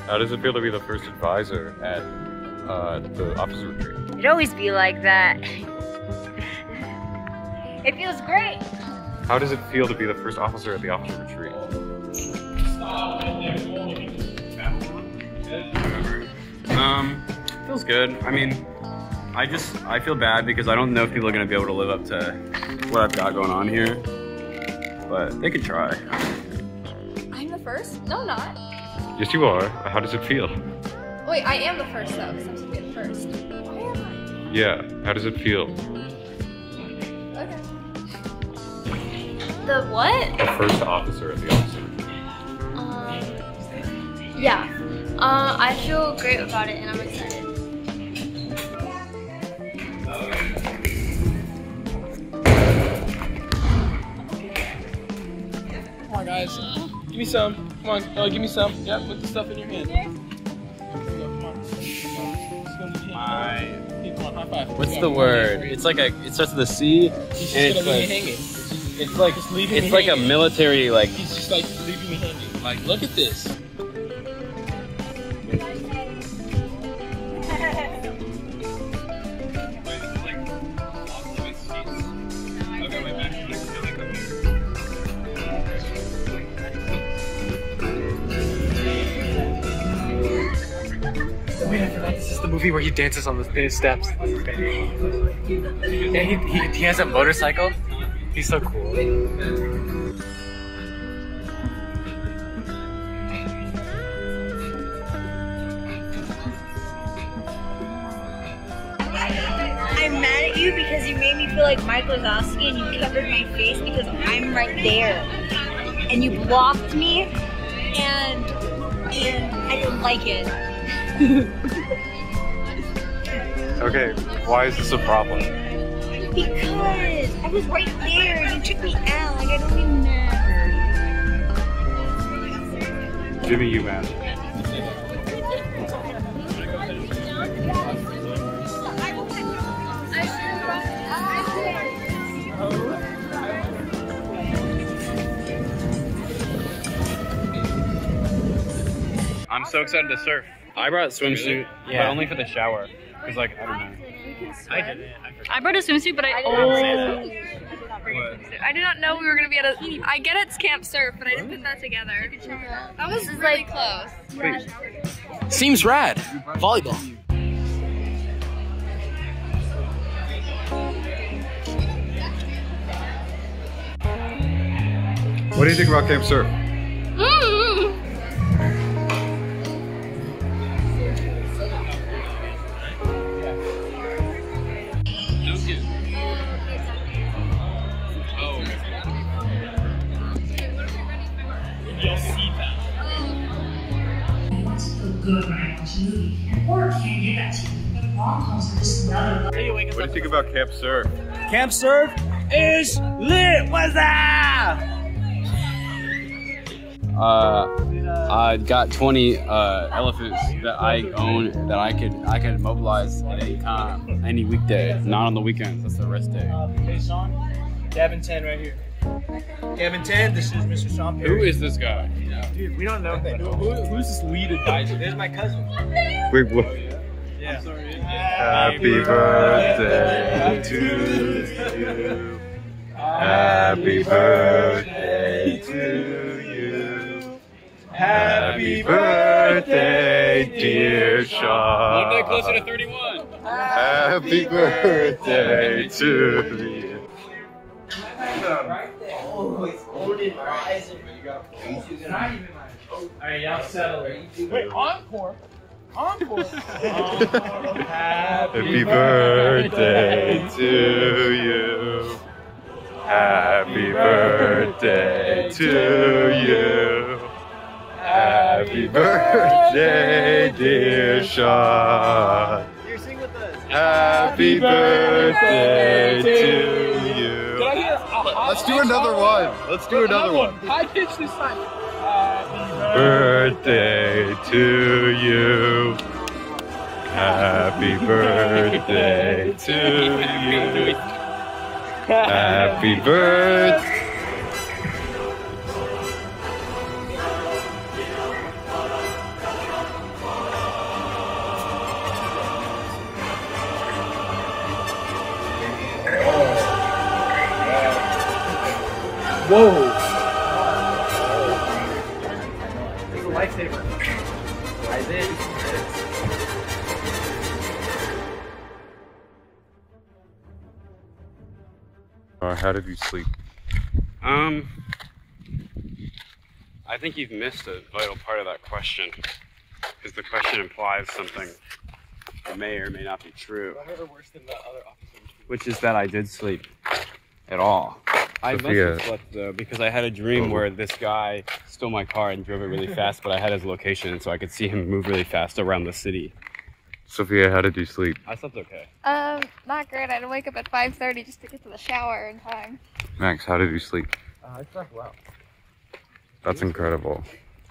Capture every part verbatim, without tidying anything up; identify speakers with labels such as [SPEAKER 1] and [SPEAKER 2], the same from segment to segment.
[SPEAKER 1] How does it feel to be the first advisor at uh, the officer retreat?
[SPEAKER 2] It'd always be like that. It feels great.
[SPEAKER 1] How does it feel to be the first officer at the officer retreat? Um, feels good. I mean, I just, I feel bad because I don't know if people are going to be able to live up to what I've got going on here, but they could try.
[SPEAKER 3] I'm the first? No, I'm not.
[SPEAKER 1] Yes, you are. How does it feel?
[SPEAKER 3] Wait, I am the first though, because I'm supposed to be the first. Why am I?
[SPEAKER 1] Yeah, how does it feel?
[SPEAKER 3] Okay. The what?
[SPEAKER 1] The first officer at the officer.
[SPEAKER 2] Um, yeah. Uh, I feel great about it and I'm excited.
[SPEAKER 4] Come on, guys. Give me some. Come on. Oh, give me some. Yep, put the stuff in your hand. Come on. My. Come on, high five.
[SPEAKER 5] What's the word? It's like a. It starts with a C, and
[SPEAKER 4] He's just
[SPEAKER 5] it's
[SPEAKER 4] gonna leave
[SPEAKER 5] like.
[SPEAKER 4] me hanging.
[SPEAKER 5] It's like.
[SPEAKER 4] Just leaving
[SPEAKER 5] It's
[SPEAKER 4] me
[SPEAKER 5] like a
[SPEAKER 4] hanging.
[SPEAKER 5] military like.
[SPEAKER 4] He's just like leaving me hanging. Like, look at this.
[SPEAKER 6] Wait, I forgot this is the movie where he dances on the steps. Yeah, he, he, he has a motorcycle. He's so cool.
[SPEAKER 2] I'm mad at you because you made me feel like Mike Wazowski and you covered my face because I'm right there. And you blocked me and, and I didn't like it.
[SPEAKER 1] Okay, why is this a problem?
[SPEAKER 2] Because I was right there and you took me out. Like, I don't even know.
[SPEAKER 1] Jimmy, you man. I'm so excited to surf. I brought a swimsuit, but
[SPEAKER 6] Yeah.
[SPEAKER 1] only for the shower. Cause like, I don't know.
[SPEAKER 4] I did it.
[SPEAKER 7] I brought a swimsuit, but I oh. I did not know we were gonna be at a. I get it's Camp Surf, but I didn't put that together. That was really close.
[SPEAKER 1] Wait.
[SPEAKER 4] Seems rad. Volleyball.
[SPEAKER 1] What do you think about Camp Surf?
[SPEAKER 7] Mm.
[SPEAKER 8] Good right opportunity, or can give that to you. But rom-coms are just another.
[SPEAKER 1] What do you think about Camp Surf?
[SPEAKER 4] Camp Surf is lit. What's that?
[SPEAKER 5] Uh, I got twenty uh, elephants that I own that I could I could mobilize at any time, any weekday, not on the weekends. That's the rest day.
[SPEAKER 4] Hey, Sean. Gavin ten right here. Gavin ten. This is Mister Sean Perry.
[SPEAKER 5] Who is this guy?
[SPEAKER 4] Dude, we don't know him. Who, who, who's this lead advisor? There's my cousin.
[SPEAKER 1] Wait, what?
[SPEAKER 4] Yeah.
[SPEAKER 1] Happy birthday to you. Happy birthday to you. Happy birthday, dear Sean.
[SPEAKER 5] One day closer to thirty-one.
[SPEAKER 1] Happy birthday to you.
[SPEAKER 4] Oh, it's old and rising. Alright, y'all settle it. Wait, encore? Encore?
[SPEAKER 1] Happy birthday to you. Happy birthday to you. Happy birthday, dear Sean.
[SPEAKER 4] Here, sing with us.
[SPEAKER 1] Happy birthday to you. Let's do another one. Let's do another one.
[SPEAKER 4] High pitch this time.
[SPEAKER 1] Birthday to you. Happy birthday to you. Happy birthday.
[SPEAKER 4] Whoa!
[SPEAKER 6] It's a lifesaver. I did.
[SPEAKER 5] Uh, how did you sleep?
[SPEAKER 1] Um, I think you've missed a vital part of that question, because the question implies something that may or may not be true, which is that I did sleep at all. I must
[SPEAKER 5] Sophia.
[SPEAKER 1] have slept though, because I had a dream where this guy stole my car and drove it really fast, but I had his location so I could see him move really fast around the city.
[SPEAKER 5] Sophia, how did you sleep?
[SPEAKER 1] I slept okay.
[SPEAKER 7] Um, not great. I had to wake up at five thirty just to get to the shower in time.
[SPEAKER 5] Max, how did you sleep?
[SPEAKER 6] Uh, I slept well.
[SPEAKER 5] That's incredible.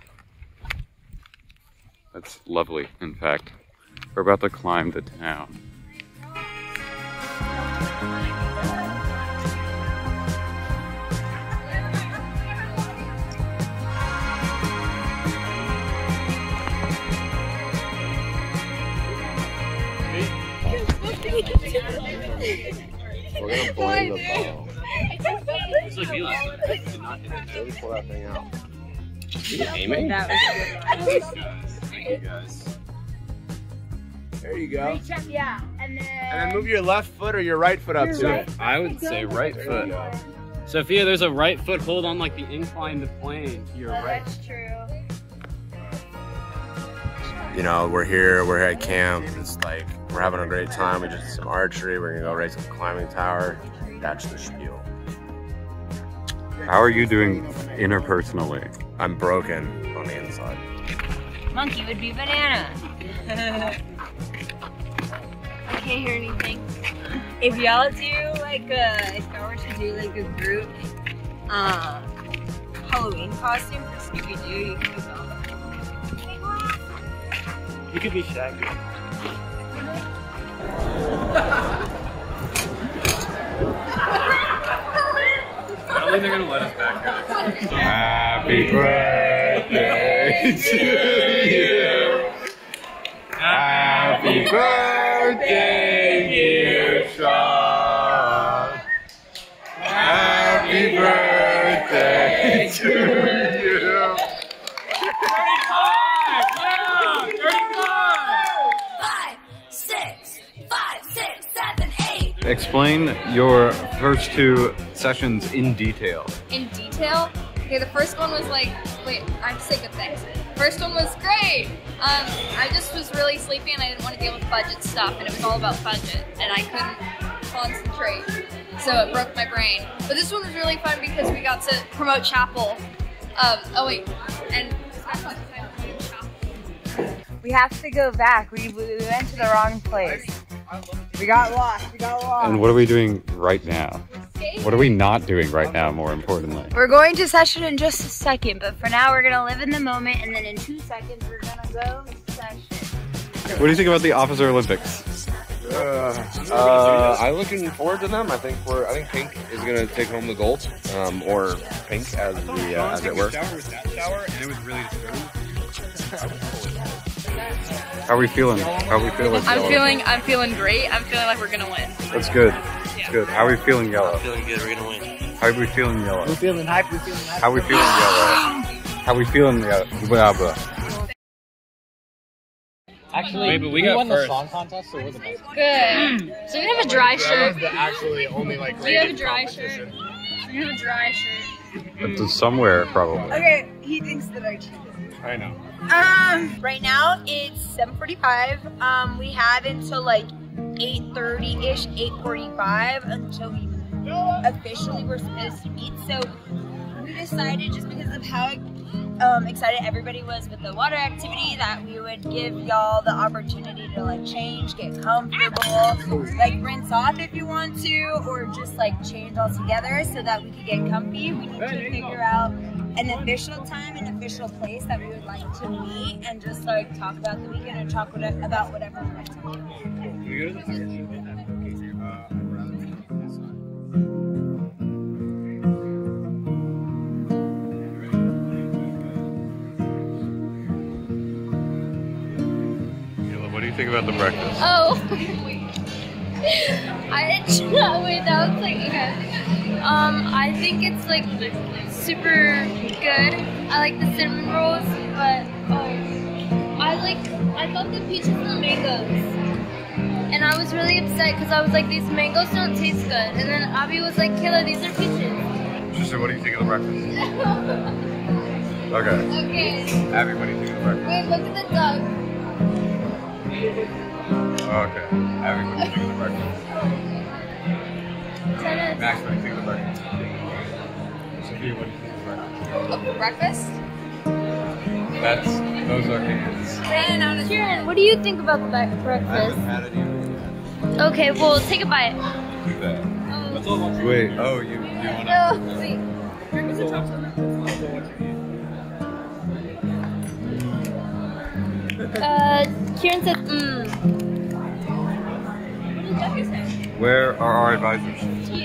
[SPEAKER 5] That's lovely, in fact. We're about to climb the town.
[SPEAKER 9] We're gonna blame the ball.
[SPEAKER 1] It's like you last night. Did not hit it.
[SPEAKER 9] Let me pull that thing out.
[SPEAKER 1] You aiming?
[SPEAKER 2] That was good.
[SPEAKER 1] Thanks, guys. Thank you, guys.
[SPEAKER 4] There you go.
[SPEAKER 2] Reach up, yeah, and then.
[SPEAKER 4] And then move your left foot or your right foot up to it.
[SPEAKER 1] I would say right foot. Sophia, there's a right foot hold on like the incline to plane to your
[SPEAKER 2] Oh,
[SPEAKER 1] right.
[SPEAKER 2] that's true.
[SPEAKER 9] You know, we're here, we're at camp. It's like, we're having a great time. We just did some archery. We're gonna go race a climbing tower. That's the spiel.
[SPEAKER 5] How are you doing interpersonally?
[SPEAKER 9] I'm broken on the inside.
[SPEAKER 2] Monkey would be banana.
[SPEAKER 7] I can't hear anything.
[SPEAKER 2] If y'all do like a, if I were to do like a group uh, Halloween costume for Scooby Doo, you could be Velma.
[SPEAKER 6] You could be Shaggy.
[SPEAKER 1] I don't think they're gonna let us back here.
[SPEAKER 5] Happy birthday to you. Happy birthday, dear Sean. Happy birthday to you. Explain your first two sessions in detail.
[SPEAKER 7] In detail? Okay, the first one was like, wait, I have to say good things. First one was great. Um, I just was really sleepy and I didn't want to deal with budget stuff, and it was all about budget, and I couldn't concentrate, so it broke my brain. But this one was really fun because we got to promote chapel. Um, oh wait, and
[SPEAKER 2] We have to go back. We, we went to the wrong place. We got lost. We got lost.
[SPEAKER 5] And what are we doing right now? What are we not doing right now, more importantly?
[SPEAKER 2] We're going to session in just a second, but for now we're gonna live in the moment, and then in two seconds we're gonna go to session.
[SPEAKER 5] What do you think about the Officer Olympics?
[SPEAKER 9] Uh, uh, I'm looking forward to them. I think we're. I think Pink is gonna take home the gold, um, or Pink as the uh, as it were.
[SPEAKER 1] Shower was that shower, and it was really disturbing.
[SPEAKER 5] How are we feeling? How are we feeling?
[SPEAKER 7] I'm
[SPEAKER 5] Yellow?
[SPEAKER 7] feeling, I'm feeling great. I'm feeling like we're gonna win.
[SPEAKER 5] That's good. That's good. How are we feeling, Yellow?
[SPEAKER 9] Feeling good. We're gonna win.
[SPEAKER 5] How are we feeling, Yellow?
[SPEAKER 6] We're feeling hype. We're feeling hype.
[SPEAKER 5] How are we feeling, Yellow? How are we feeling, Yellow? Blah, blah.
[SPEAKER 6] Actually,
[SPEAKER 1] Wait, but we got
[SPEAKER 6] won
[SPEAKER 1] first.
[SPEAKER 6] the song contest, so we're the best.
[SPEAKER 7] Good. So we have a dry shirt.
[SPEAKER 9] the actually only like.
[SPEAKER 7] We have a dry shirt. We have a dry shirt.
[SPEAKER 5] It's somewhere, probably.
[SPEAKER 2] Okay, he thinks that I cheated.
[SPEAKER 1] I know.
[SPEAKER 2] Um, right now it's seven forty-five. Um, we have until like eight thirty-ish, eight forty-five until we officially were supposed to meet. So we decided, just because of how um, excited everybody was with the water activity, that we would give y'all the opportunity to like change, get comfortable, like rinse off if you want to, or just like change all together so that we could get comfy. We need to figure out an official time, an official place that we would like to meet and just like talk about the weekend and talk what- about whatever we like to do.
[SPEAKER 1] Can we go to the
[SPEAKER 5] What do you think about the breakfast?
[SPEAKER 7] Oh. I wait, that was like okay. Um, I think it's like super good. I like the cinnamon rolls, but oh, I like I thought the peaches and the mangoes, and I was really upset because I was like, these mangoes don't taste good, and then Abby was like, Kayla, these are peaches.
[SPEAKER 9] So what do you think of the breakfast? Okay.
[SPEAKER 7] Okay.
[SPEAKER 9] Abby, what do you think of the breakfast?
[SPEAKER 7] Wait, look at the duck.
[SPEAKER 9] Okay. Abby, what do you think of the breakfast?
[SPEAKER 7] Tennis.
[SPEAKER 9] Max, what do you think of the breakfast? Sophia, what do you think of the breakfast?
[SPEAKER 7] Of breakfast?
[SPEAKER 9] That's, those are hands.
[SPEAKER 7] Ciaran, what do you think about the back
[SPEAKER 9] I
[SPEAKER 7] breakfast?
[SPEAKER 9] haven't had it even yet.
[SPEAKER 7] Okay, well, take a bite.
[SPEAKER 9] Do that.
[SPEAKER 7] Oh.
[SPEAKER 9] Wait, oh, you, you want to?
[SPEAKER 7] No, wait. Uh, Ciaran said, mmm. What did Jeffy say?
[SPEAKER 9] Where are our advisors?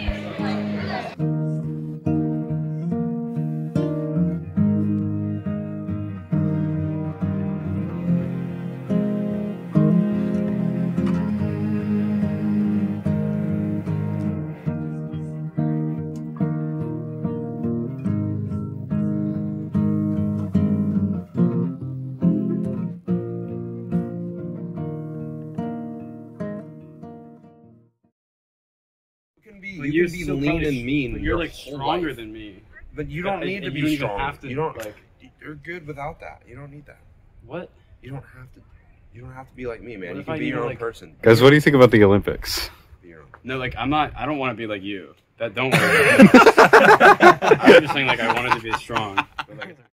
[SPEAKER 5] But
[SPEAKER 9] You
[SPEAKER 5] you're
[SPEAKER 9] can be
[SPEAKER 5] so
[SPEAKER 9] lean
[SPEAKER 5] probably-
[SPEAKER 9] and mean.
[SPEAKER 5] but
[SPEAKER 9] your
[SPEAKER 5] You're like
[SPEAKER 9] whole
[SPEAKER 5] stronger
[SPEAKER 9] life.
[SPEAKER 5] than me.
[SPEAKER 9] But you don't
[SPEAKER 5] And-
[SPEAKER 9] need to
[SPEAKER 5] and
[SPEAKER 9] be
[SPEAKER 5] you don't even
[SPEAKER 9] strong.
[SPEAKER 5] have to,
[SPEAKER 9] you don't
[SPEAKER 5] like.
[SPEAKER 9] You're good without that. You don't need that.
[SPEAKER 5] What?
[SPEAKER 9] You don't have to. You don't have to be like me, man.
[SPEAKER 5] What
[SPEAKER 9] You
[SPEAKER 5] if
[SPEAKER 9] can
[SPEAKER 5] I
[SPEAKER 9] be
[SPEAKER 5] need
[SPEAKER 9] your
[SPEAKER 5] to,
[SPEAKER 9] own
[SPEAKER 5] like-
[SPEAKER 9] person.
[SPEAKER 1] Guys, what do you think about the Olympics?
[SPEAKER 9] Be your own.
[SPEAKER 5] No, like I'm not. I don't want to be like you. That don't worry. I was just saying, like I wanted to be strong.